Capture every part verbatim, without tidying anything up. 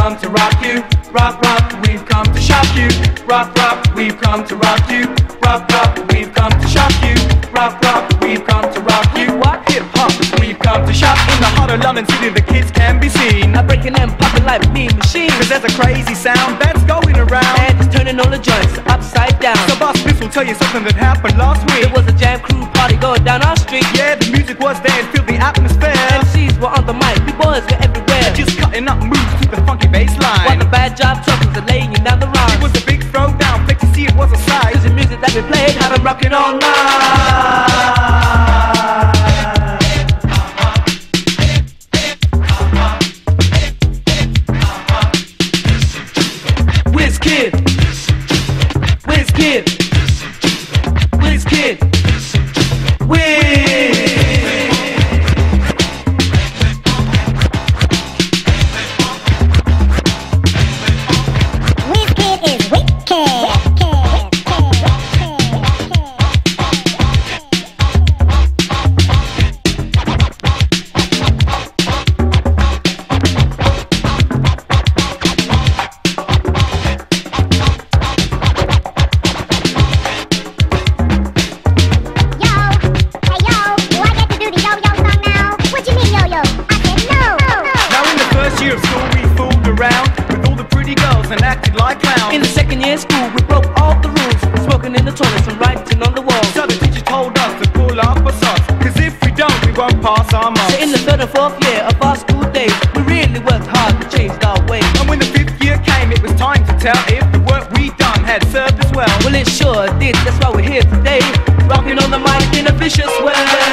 come to rock you. Rock, rock, we've come to shock you. Rock, rock, we've come to rock you. Rock, rock, we've come to shock you. Rock, rock, we've come to rock you. What? Hip hop, we've come to shock. In the heart of London City, the kids can be seen. I'm breaking and popping like mean machines. Cause there's a crazy sound that's going around, and it's turning all the joints upside down. So Boss Smith will tell you something that happened last week. There was a jam crew party going down our street. Yeah, the music was there and filled the atmosphere. M Cs were on the mic, we boys were everywhere, just cutting up moves to the funky bass line. What a bad job truckers are laying down the rhymes. It was a big throwdown, fake to see it was a sight. Cause the music that we played had them rocking all night. Whiz Kid, Whiz Kid, Whiz Kid, Whiz. And acted like clowns. In the second year school, we broke all the rules, smoking in the toilets and writing on the walls. So the teacher told us to pull up our socks, cause if we don't, we won't pass our marks. So in the third and fourth year of our school days, we really worked hard to change our ways. And when the fifth year came, it was time to tell if the work we done had served us well. Well, it sure did, that's why we're here today, rocking on the mic in a vicious way.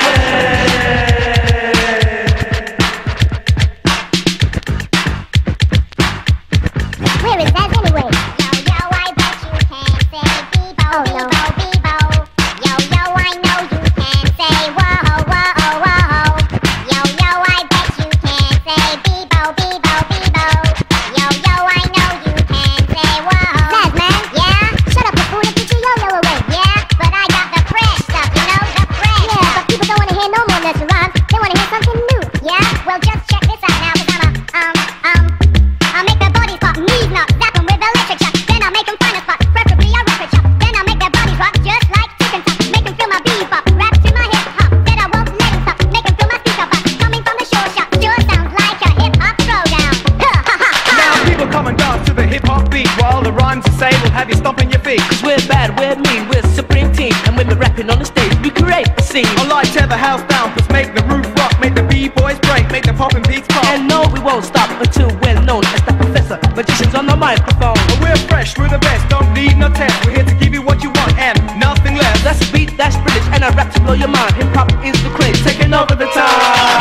Where is that anyway? Yo, yo, I bet you can say Bebo, oh, Bebo, no. Bebo. Yo, yo, I know you can say whoa, whoa, whoa. Yo, yo, I bet you can say Bebo, Bebo, Bebo. Yo, yo, I know you can say whoa. Zaz, man. Yeah? Shut up, fool, and get your yo-yo away. Yeah? But I got the fresh stuff, you know? The fresh Yeah, stuff. But people don't want to hear no more nursery rhymes. They want to hear something new. Yeah? Well, just check this out now, cause I'm a, um, um, I'll make their bodies pop, knees not zap them with electric shock. Then I'll make them find a spot, preferably a record shop. Then I'll make their bodies rock just like chicken top. Make them feel my bebop, rap to my hip hop. Then I won't let them stop, make them feel my speaker box. Coming from the shore shop, sure sounds like a hip hop throwdown. Ha ha ha ha. Now people come and dance to the hip hop beat, while the rhymes you say will have you stomping your feet. Cause we're bad, we're mean, we're supreme team, and when we're rapping on the stage, we create a scene. I like tear the house down, plus make the roof rock, make the b-boys break, make the poppin' beats pop. And no, we won't stop until we're known as the professor, magicians on the microphone. And we're fresh, we're the best, don't need no test. We're here to give you what you want and nothing less. That's a beat, that's British, and I rap to blow your mind. Hip hop is the craze, taking over the time.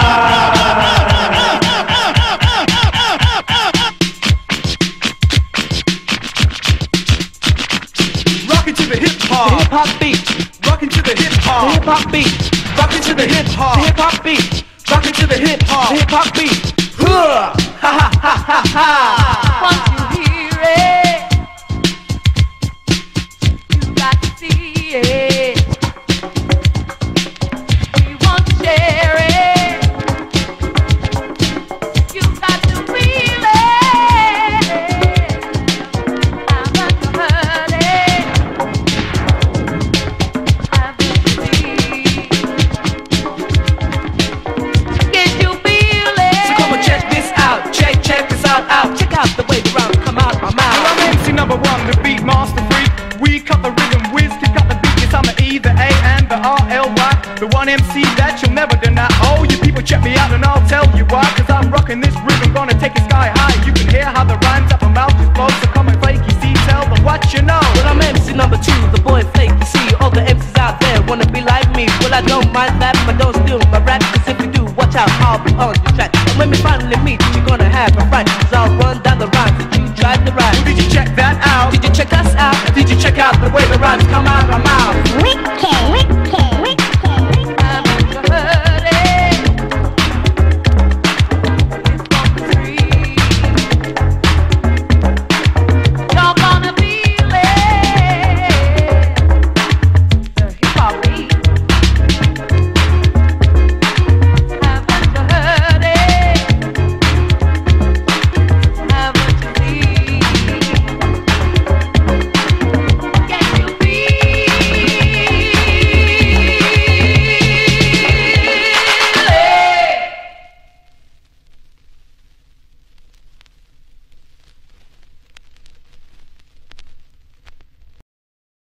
Rockin' to the hip hop, the hip hop beat. Rockin' to the hip hop, the hip hop beat. Rockin' to the hip hop, the hip hop beat. Rockin' to the hip hop, the hip hop beat. Ha ha ha ha ha. Once you hear it, you got to see it. We want to share it. You got to feel it. How much you heard it. Have you seen? Can you feel it? So come and check this out. Check, check this out, out. Check out the way the rhymes come out my mouth. Well, I'm M C number one, the beat master freak. We cut the rhythm, whiz, kick up the beat. Yes, I'm the E, the A, and the R L Y. The one M C that you'll never deny. Oh, you people check me out and I'll tell you why. Cause I'm rocking this rhythm, gonna